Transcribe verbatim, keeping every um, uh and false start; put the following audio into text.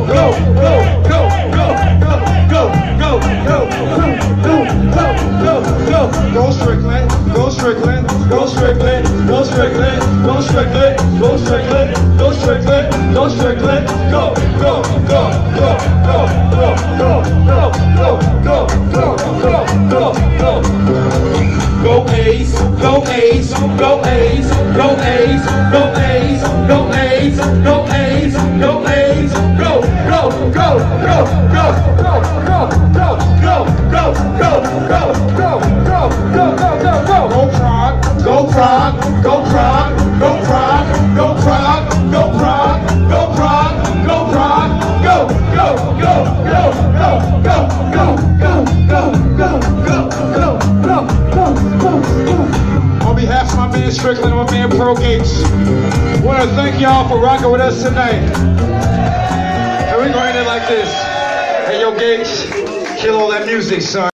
go, go, go, go, go, go, go, go, go, go, go. Go Strickland, go Strickland, go Strickland, go Strickland, go Strickland, go Strickland, go Strickland, go Strickland, go, go, go, go, go, go, go, go, go, go, go, go, go, go. Go A's, go A's, go A's, go A's, go A's, go A's, go A's, go A's, go, go, go, go, go, go, go, go, go, go, go, go, go, go, go, go, go, go. Go Prague, go Prague, go Prague, go Prague, go Prague, go Prague, go Prague, go Prague, go, go, go, go, go, go, go, go, go, go, go, go, go, go, go. On behalf of my man Strickland and my man Pro Gates, I want to thank y'all for rocking with us tonight. And we're going to end it like this. Hey, yo, Gates, kill all that music, son.